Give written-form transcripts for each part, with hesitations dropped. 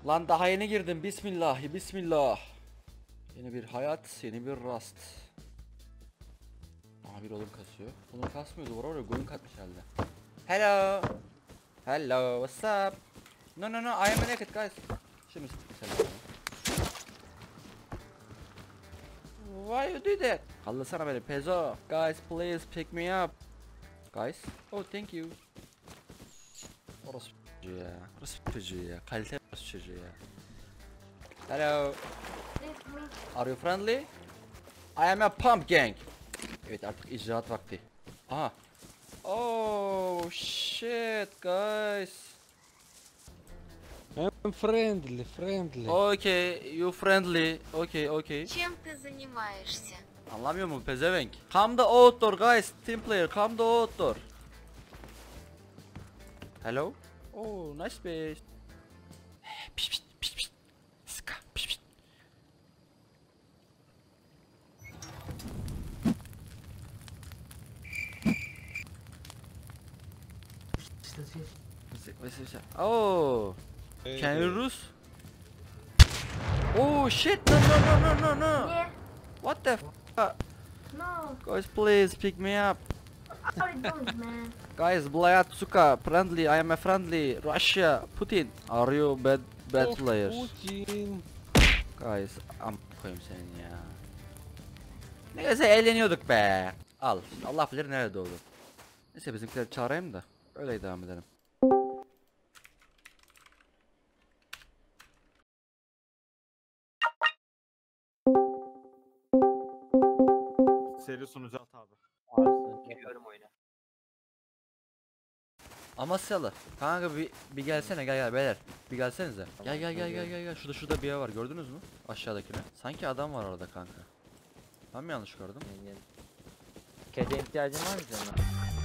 Lan daha yeni girdim. Bismillah, bismillah. Yeni bir hayat, yeni bir rast. Aha bir odun kasıyor. Odun kasmıyordu, var golün katmış herhalde. Hello. Hello, what's up? No, I am naked guys. Şimdi selam. Why you do that? Kallasana beni Pezo. Guys, please pick me up. Guys, oh thank you. Orası çocuğu ya. Orası çocuğu ya. Kalite orası çocuğu ya. Hello. Are you friendly? I am a pump gang. Evet artık icraat vakti. Aha. Oh shit guys. I'm friendly. Okay, you friendly. Okay. Чем ты занимаешься? Anlamıyor mu pezevenk? Come the outdoor guys, team player, come the outdoor. Hello? Oh, nice base. Piş piş piş piş. Ska piş piş. Oh, can you Rus? Oh shit! No! Не, What the f? no, Guys, please pick me up. how are you doing, man? Guys, Blayatsuka, friendly. I am a friendly. Russia, Putin. Are you bad players? Putin. Guys, am koyayım senin ya. Neyse eğleniyorduk be. Al. Allah bilir nerede oldu. Neyse bizimkileri çağırayım da öyle devam edelim. Seri sunucu at abi. Geliyorum oyuna. Amasyalı. Kanka bir gelsene gel beyler. Bir gelsenize. Gel. Şurada bir yer var gördünüz mü? Aşağıdakine. Sanki adam var orada kanka. Ben mi yanlış gördüm? Kede ihtiyacın var mı canım?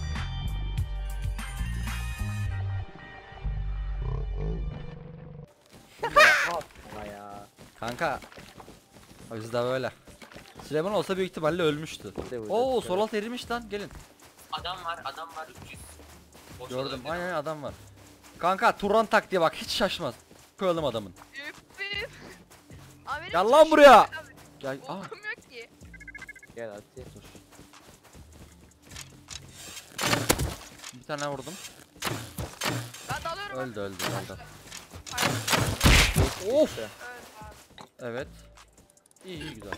Ya. Kanka. O yüzden böyle. Süleyman olsa büyük ihtimalle ölmüştü. Oo sol alt erimiş lan gelin. Adam var 300. Boş Gördüm olabilir aynen adam var. Kanka Turan taktiğe bak hiç şaşmaz. Koyalım adamın. Üf. Abi benim Gel lan çocuğum buraya. abi. Gel. Aa. Okum yok ki. Gel Ati. Dur. Bir tane vurdum. Ben dalıyorum. Öldü. Pardon. Of. Öl abi. Evet. İyi güzel.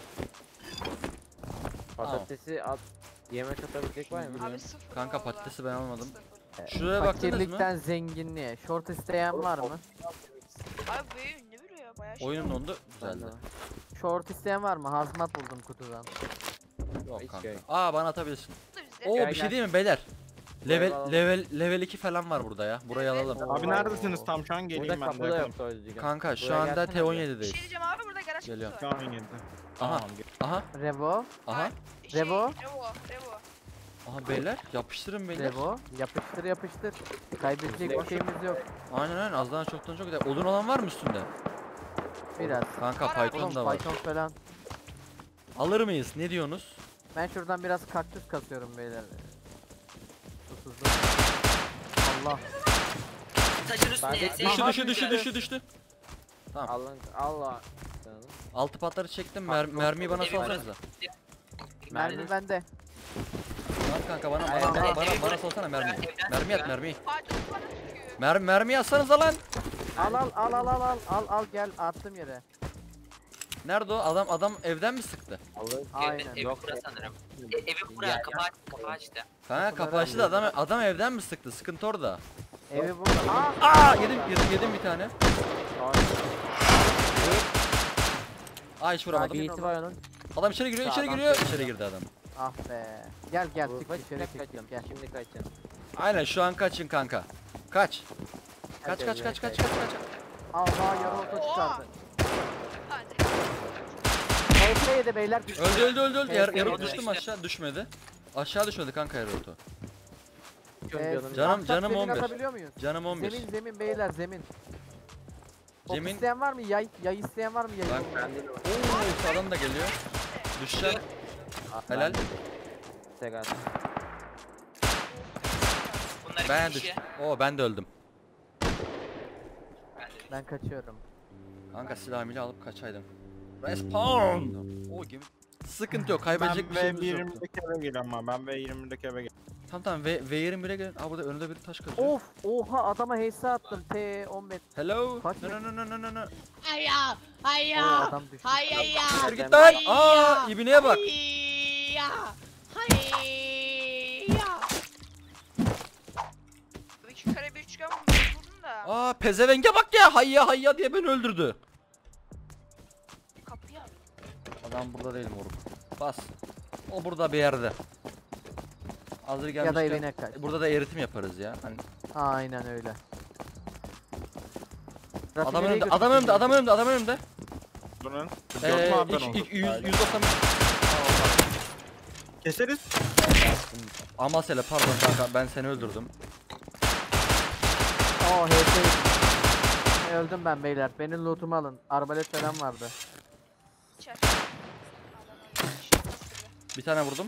Patatesi at. Yemek atabilecek var mı? Abi sıfır. Kanka vallahi. patatesi ben almadım. Sıfır. Şuraya baktınız mı? Fakirlikten zenginliğe. Short isteyen var mı? Abi bu evin ne biliyor ya bayağı şey. Oyunun dondu. Güzeldi. Short isteyen var mı? Hazmat buldum kutudan. Yok Hiç kanka. gerek. Aa bana atabilirsin. Bize. Oo Gel, bir şey gel. değil mi beyler? Level Alalım. level 2 falan var burada ya. Burayı Evet. alalım. Abi neredesiniz tam şu an Burada geleyim ben de kapıda yakalım. yok soyucu. Kanka şu Buraya anda gelsene Bir T17'deyiz. şey diyeceğim abi burada garaj kutusu Geliyorum. var. Şu an geldi. Aha. Tamam gel. Aha. Revo. Aha. Revo. Revo. Aha beyler yapıştırın beyler. Revo. Yapıştır. Kaybedecek bir şeyimiz yok. Aynen azdan çoktan çok güzel. Odun olan var mı üstünde? Biraz. Kanka Var abi. Python da var. Python falan. Alır mıyız? Ne diyorsunuz? Ben şuradan biraz kaktüs kasıyorum beyler. Susuzluk. Allah. Taşın üstüne. Düştü. Allah'ın Allah. Altı patları çektim. Mermiyi bana salsanıza. Mermi bende. Lan kanka bana salsana mermi. Mermi at mermi. Python bana sıkıyor. Mermi atsanıza lan. Al gel attım yere. Nerede o? Adam evden mi sıktı? Aynen. Evi bura sanırım. Evi bura kapağı açtı. Kanka kapı açtı da adam evden mi sıktı? Sıkıntı orada. Evi burada. Aa yedim bir tane. Aa hiç vuramadım. Bir iti var onun. Adam içeri giriyor. İçeri girdi adam. Ah be. Gel çık dışarı çık gel. Şimdi kaçacağım. Aynen şu an kaçın kanka. Kaç. Kaç. Allah yarı orta çıkardı. Hadi. HP yedi beyler. Öldü. Yarı Öldü. düştüm aşağı düşmedi. Aşağı düşmedi kanka yarı. Canım Canım zemin 11. atabiliyor muyuz? Canım 11. Zemin beyler zemin. Ok Zemin. isteyen var mı? Yay isteyen var mı? Yay. Bak Oo adam da geliyor. Düşeceğim. Helal. Segat. Ben düştüm. Oo ben de öldüm. Ben kaçıyorum. Kanka silahımı alıp kaçaydım. Respawn. O gibi. Sıkıntı yok. Kaybedecek bir Ben şeyimiz yok. V20'deki eve geliyorum ama. Ben V20'deki eve geliyorum. Tamam V21'e gelin. Aa burada önünde bir taş kaçıyor. Of oha adama HS attım T15. Hello. Kaç No no no no no no. Hayya. O Hayya. adam düştü. Hayya. Yürü git lan. Aa ibineye bak. Hayya. Hayya. 2 kare bir üçgen vurdum da. Aa pezevenge bak ya. Hayya hayya diye beni öldürdü. Kapıyı al. Adam burada değil moruk. Bas. O burada bir yerde. Hazır Ya da gelmişken. evine kaç. Burada da eritim yaparız ya. Hani Aynen öyle. adam önümde, adam önümde, adam önümde, adam önümde. Bunun. Gördüm abi ben onu. 190. Keseriz. Amasele pardon kanka ben seni öldürdüm. Oo HS. Öldüm ben beyler. Benim lootumu alın. Arbalet falan vardı. İçer. Bir tane vurdum.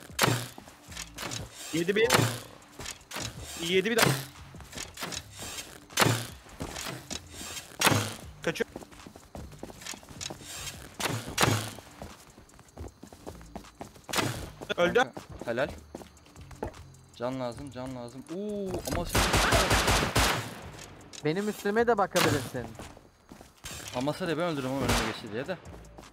7 bir. 7 bir daha. Kaçıyor. Öldü. Kanka, helal. Can lazım, can lazım. Oo ama sen Benim üstüme de bakabilirsin. Amasele ben öldürdüm ama önüme geçti diye de.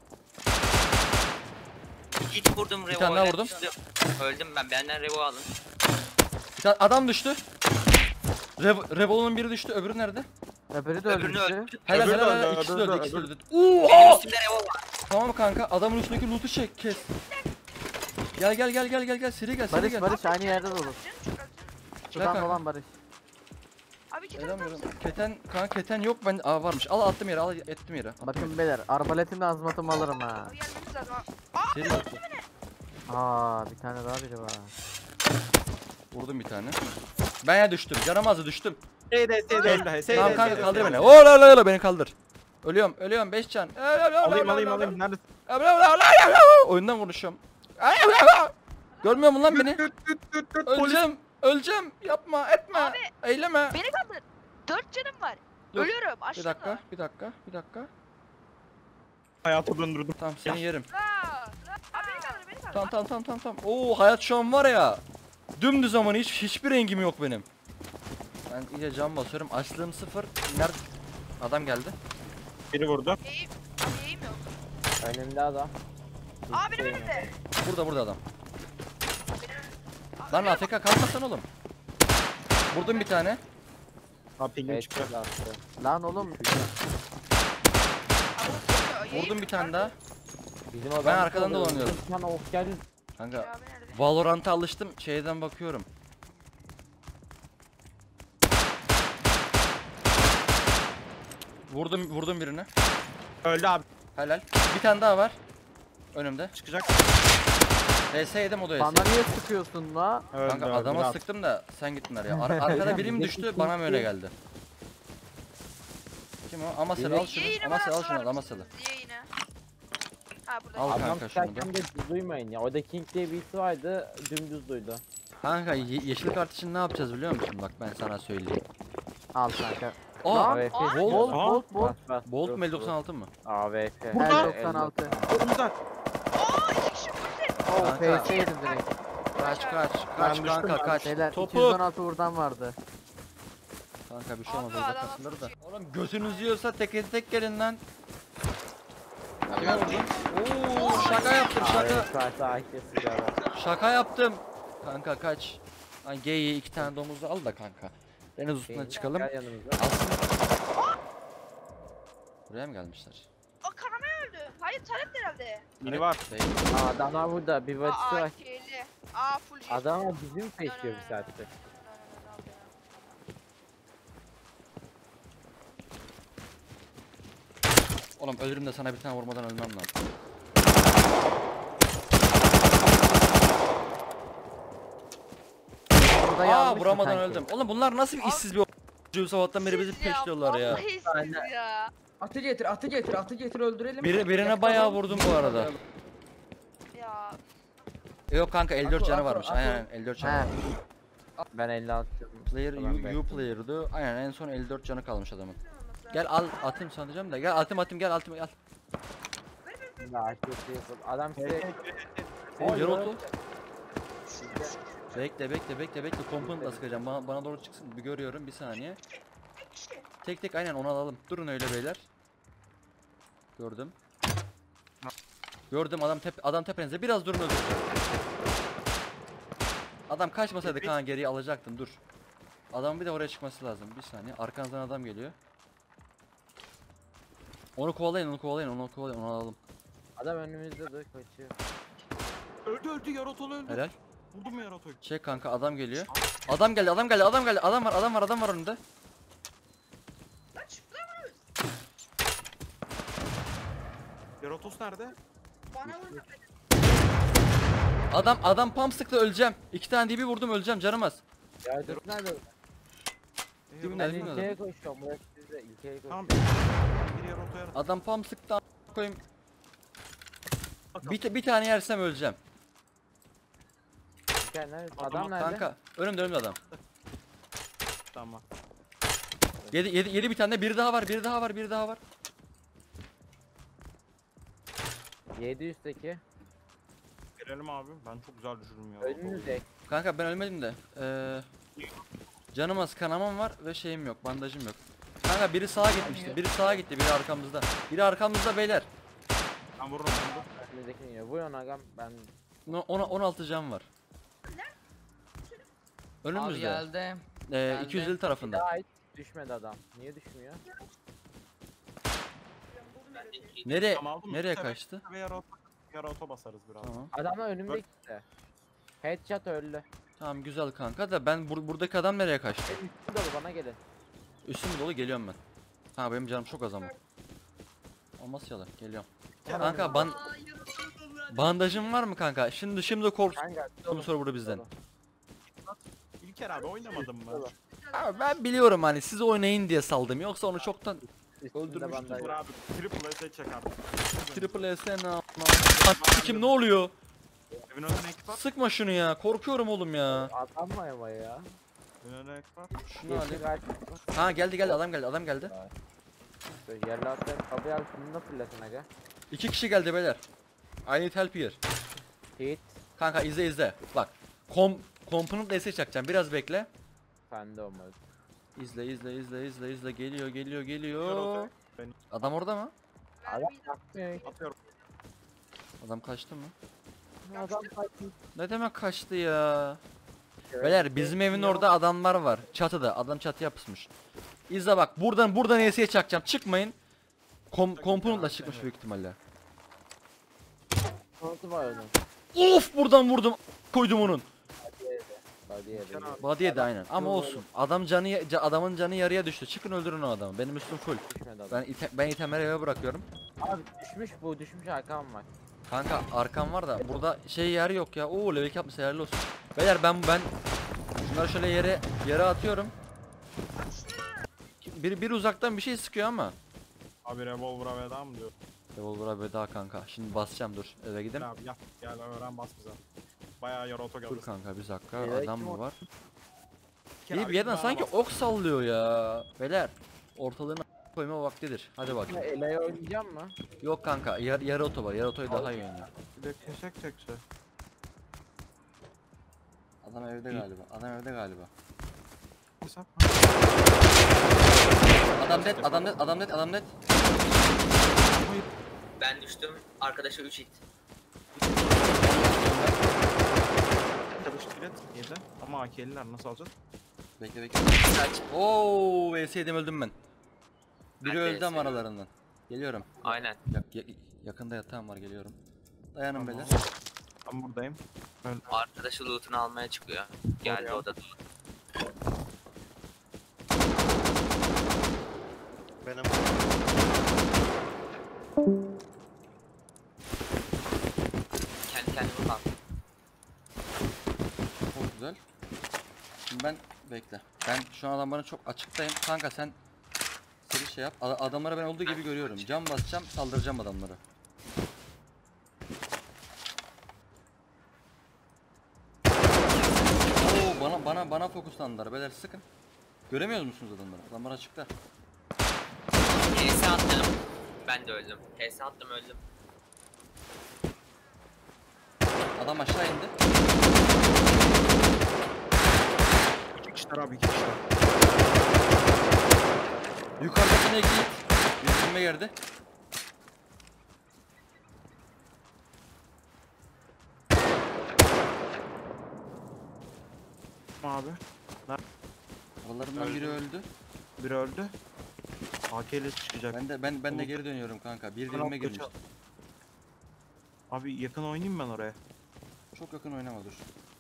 Git vurdum Revo. tane daha öyle vurdum. düştü. Öldüm ben. Benden Revo alın. Bir tane adam düştü. Revol'un biri düştü, öbürü nerede? Öbürü de Öbürünü öldü. öldü. Helal Öbürü de helal helal öldü, ikisi de öbürü öldü, de ikisi de öldü. öldü. Benim Oo! üstümde Revo var. Tamam kanka adamın üstündeki loot'u çek kes. Gel gel gel gel gel gel seri gel seri Barış gel. Barış aynı yerde dolu. Gel Şuradan kanka. dolan Barış. Abi iki tane Edemiyorum. daha Keten kanka keten yok ben varmış. Al attım yere al ettim yere. Attım Bakın beyler arbaletimle azmatımı alırım ha. Abi gelmemiz lazım. yere. Seri attı. Aa bir tane daha biri var. Vurdum bir tane. Ben ya düştüm. Canamazı düştüm. Seyde öldü. Tamam kanka kaldır beni. Ola beni kaldır. Ölüyorum ölüyorum 5 can. Alayım. Neredesin? Oyundan konuşuyorum. Görmüyor musun lan beni? Öleceğim. Öleceğim. Yapma etme. Abi. Eyleme. Beni kaldır. 4 canım var. Dur. Ölüyorum. Bir Aşkına. dakika bir dakika bir dakika. Hayatı döndürdüm. Tamam seni yerim. Abi beni kaldır. Tamam. Oo hayat şu an var ya. Dümdüz ama hiçbir rengim yok benim. Ben iyice cam basıyorum. Açlığım 0. Nerede? Adam geldi. Biri vurdu. Eğim yok. Önümde adam. Aa benim önümde. Burada adam. Lan AFK kalmasan oğlum. Vurdum bir tane. Ha pingim çıktı. Lan oğlum Vurdum bir tane daha. Bizim Ben arkadan dolanıyorum. Lan of geldi. Kanka Abi nerede? Valorant'a alıştım. Şeyden bakıyorum. Vurdum birine. Öldü abi. Helal. Bir tane daha var. Önümde. Çıkacak. HS yedim o da HS. bana niye sıkıyorsun la? Öldü. Kanka öldü, adama biraz. sıktım da sen gittin araya. Arkada biri mi düştü bana mı öyle geldi? Kim o? Amasel al şunu. Yayını Amasel bana al şunu sorar al Amasel'i. mısınız? Yayını. Ha burada. Al Adam kanka şunu da. çıkarken de duymayın ya. Orada King diye birisi vardı. Dümdüz duydu. Kanka yeşil kart için ne yapacağız biliyor musun? Bak ben sana söyleyeyim. Al kanka. Aa! AWP. Bolt, Bolt. Bolt mu 56 mı? AWP. Burada. El 96. Önümüzden. Aa 2 kişi vurdu. Oo Kanka. PS yedim direkt. Kaç Ben düştüm kanka ben. kaç. Beyler Topu. 216 buradan vardı. Kanka bir şey Abi, olmaz adam uzaklaşsınlar da. tutuyor. Oğlum gözünüz yiyorsa tek gelin lan. Kime vurdun? Oo şaka yaptım şaka. AWP AK'si adam. Şaka yaptım. Kanka kaç. Lan geyiği 2 tane domuzu al da kanka. Deniz üstüne çıkalım. Gel yanımıza. Aslında... Buraya mı gelmişler? O kanama öldü. Hayır Talep herhalde. Biri var. Değil. Aa, adamlar burada. Bir Aa vakisi var. AK'li. Aa full G. Adamlar bizim peşiyor bir saattir. Oğlum ölürüm de sana bir tane vurmadan ölmem lazım. Burada Aa yanlış mı vuramadan sanki? öldüm. Oğlum bunlar nasıl bir işsiz bir o***cu sabahtan beri bizi Siz ya, peşliyorlar ya. Vallahi siz ya. Atı getir öldürelim. Birine Yakaladım. bayağı vurdum bu arada. Ya. Yok kanka 54 canı Ako, varmış. Ako. Aynen 54 canı He. varmış. Ben 56 canım. Player Tamam, you bekle. player'dı. Aynen en son 54 canı kalmış adamın. Gel al atayım sanacağım da. Gel atayım gel atayım gel. Ya kötü yapın. Adam size... Oğlum yarı oto. Sizde- Bekle. Komponentla sıkacağım. Bana doğru çıksın. Bir görüyorum bir saniye. Tek aynen onu alalım. Durun öyle beyler. Gördüm. Gördüm adam tepenizde. Biraz durun öldürün. Adam kaçmasaydı Kaan geriye alacaktım. Dur. Adamın bir de oraya çıkması lazım. Bir saniye. Arkanızdan adam geliyor. Onu kovalayın. Onu alalım. Adam önümüzde dur kaçıyor. Öldü Yaratol öldü. Helal. Vurdum mu Yaratol? Çek kanka adam geliyor. Adam geldi. Adam var önünde. Yaratos nerede? Bana vur. Adam pump sıktı öleceğim. 2 tane DB vurdum öleceğim canım az. Ya dur nerede? Dibine Ben dibine ilkeye adam. koşuyorum. Burası sizde ilkeye Tamam. koşuyorum. Bir Yarato'ya Adam pump sıktı a**ına koyayım. Bir tane yersem öleceğim. İlker nerede? Adam nerede? Kanka önümde adam. Tamam. Yedi bir tane biri daha var. 7 üstteki. Girelim abi. Ben çok güzel düşürdüm ya. Önünüzde. Kanka ben ölmedim de. Canım az kanamam var ve şeyim yok bandajım yok. Kanka biri sağa gitmişti. Biri arkamızda. Biri arkamızda beyler. Ben vururum bunu. Önünüzdeki iniyor. Buyurun agam ben. 16 can var. Abi Önümüzde. geldi. 250 tarafında. Daha hiç düşmedi adam. Niye düşmüyor? Nereye Tamam, aldım. nereye Evet. kaçtı? Ve Yarato basarız biraz. Tamam. Adamlar önümde gitti. Headshot öldü. Tamam güzel kanka da ben buradaki adam nereye kaçtı? Benim üstüm dolu bana gelin. Üstüm dolu geliyorum ben. Ha benim canım çok az ama. Olmaz geliyorum. Gel Kanka bandajın var mı kanka? Şimdi korksun Kanka dolu. sonra burada bizden. Dolu. İlker abi oynamadın mı? Dolu. Abi ben biliyorum hani siz oynayın diye saldım yoksa onu çoktan Üstünde Öldürmüştür bandaj. Vur abi. Triple S çek abi. Triple S ne kim ne oluyor? Evin önüne ekip at. Sıkma şunu ya. Korkuyorum oğlum ya. Atanma ama ya. Evin önüne ekip at. Şunu Yeşil alayım. kaç. Ha geldi adam geldi. Böyle yerli atlar. Kapıyı al şunu da fırlatın aga. 2 kişi geldi beyler. I need help here. Hit. Kanka izle. Bak. Component S çakacağım. Biraz bekle. Sende olmaz. İzle. Geliyor. Ben- Adam orada mı? Adam yapmıyor. Atıyorum. Adam kaçtı mı? Adam kaçmış. Ne demek kaçtı ya? Beyler bizim evin orada adamlar var. Çatıda. Adam çatıya pısmış. İzle bak. Buradan ES'ye çakacağım. Çıkmayın. Component'la çıkmış büyük ihtimalle. Konutu var onun. Of buradan vurdum. Koydum onun. Body yedi. Body'ye de aynen. Ama olsun. Adamın canı yarıya düştü. Çıkın öldürün o adamı. Benim üstüm full. Düşmedi adam. Ben itemleri eve bırakıyorum. Abi düşmüş arkam var. Kanka arkam var da burada yer yok ya. Oo level yapmışsa yerli olsun. Beyler ben şunları şöyle yere atıyorum. Bir uzaktan bir şey sıkıyor ama. Abi revolver'a veda mı diyor? Revolver'a veda kanka. Şimdi basacağım dur eve gidin. Gel abi gel öğren bas bize. Bayağı Yarato geldi. Dur kanka bir dakika Evet, adam kim mı o? var? İlker İyi abi, bir yerden bana sanki bas. ok sallıyor ya. Beyler ortalığına koyma vaktidir. Hadi bakayım. Ela'yı oynayacağım mı? Yok kanka yarı oto var. Yarı otoyu daha iyi oynuyor. Bir de keşek çekse. Adam evde galiba. Hesap. Adam net. Ben düştüm. Arkadaşa 3 hit. Çalıştı bilet. Yedi. Ama AK'liler nasıl alacağız? Bekle. Kaç? Oo, VS'ydim öldüm ben. Biri Ben de öldü ama VS'ydim. aralarından. Geliyorum. Aynen. Yakında yatağım var geliyorum. Dayanın Tamam. beyler. Ben buradayım. Arkadaşı loot'unu almaya çıkıyor. Geldi Oraya. o da. Benim Kendi kendime kaldım. Çok güzel. Şimdi bekle. Ben şu an adamların çok açıktayım. Kanka sen seri yap. Adamları ben olduğu gibi görüyorum. Cam basacağım, saldıracağım adamlara. Oo bana fokuslandılar. Beyler sıkın. Göremiyor musunuz adamları? Adamlar açıkta. HS attım. Ben de öldüm. HS attım öldüm. Adam aşağı indi. İki kişiler abi, iki kişiler. Yukarıdakine git. Yüzüme geldi. Abi. Aralarından biri öldü. Biri öldü. AK ile çıkacak. Ben de geri dönüyorum kanka. Bir dilime girmiş. Abi yakın oynayayım ben oraya. Çok yakın oynama dur.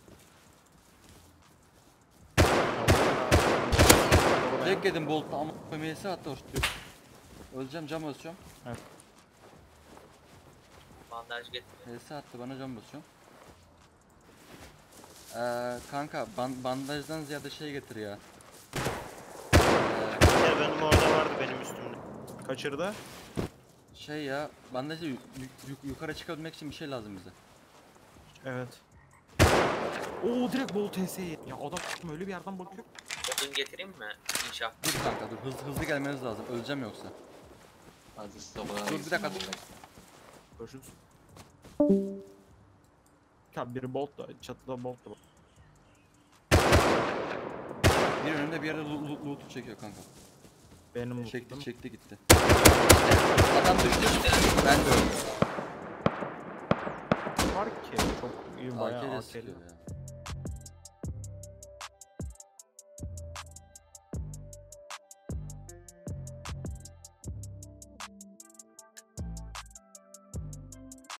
Direkt yedim boltla ama MS attı hoş. Öleceğim, cam basıyorum. Bandaj getir. HS attı bana, cam basıyorum. Kanka bandajdan ziyade şey getir ya. Ya benim orada vardı, benim üstümde. Kaçırdı. Şey ya, bandajda yukarı çıkabilmek için bir şey lazım bize. Evet. Oo, direkt bol TS'ye. Ya adam öyle bir yerden bakıyor. Odun getireyim mi? İnşaat. Dur kanka dur, hızlı gelmeniz lazım. Öleceğim yoksa. Dur bir dakika dur. Görüşürüz. Tabi biri bolt da, çatıda bolt da. Bir önümde bir yerde loot'u çekiyor kanka. Benim Çekti gitti. Adam düştü. Ben de öldüm. var ki çok iyi bayağı AK'yle AK'li. sıkıyor ya.